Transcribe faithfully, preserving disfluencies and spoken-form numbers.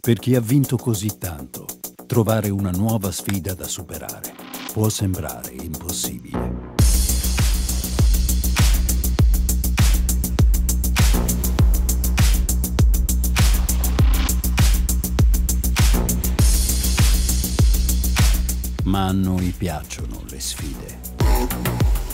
Per chi ha vinto così tanto, trovare una nuova sfida da superare può sembrare impossibile. Ma a noi piacciono le sfide.